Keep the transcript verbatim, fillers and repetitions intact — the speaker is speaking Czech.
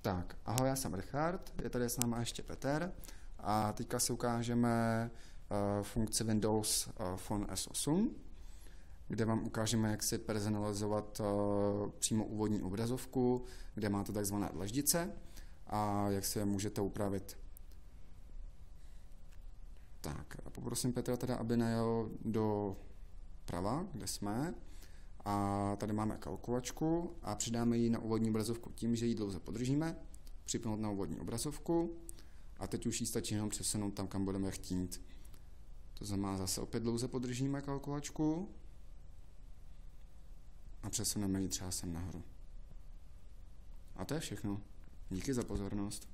Tak, ahoj, já jsem Richard, je tady s námi ještě Petr a teďka si ukážeme uh, funkci Windows uh, Phone S osm, kde vám ukážeme, jak si personalizovat uh, přímo úvodní obrazovku, kde máte takzvané dlaždice a jak si je můžete upravit. Tak, poprosím Petra teda, aby najel do prava, kde jsme. A tady máme kalkulačku a přidáme ji na úvodní obrazovku tím, že ji dlouze podržíme, připnout na úvodní obrazovku a teď už ji stačí jenom přesunout tam, kam budeme chtít. To znamená, zase opět dlouze podržíme kalkulačku a přesuneme ji třeba sem nahoru. A to je všechno. Díky za pozornost.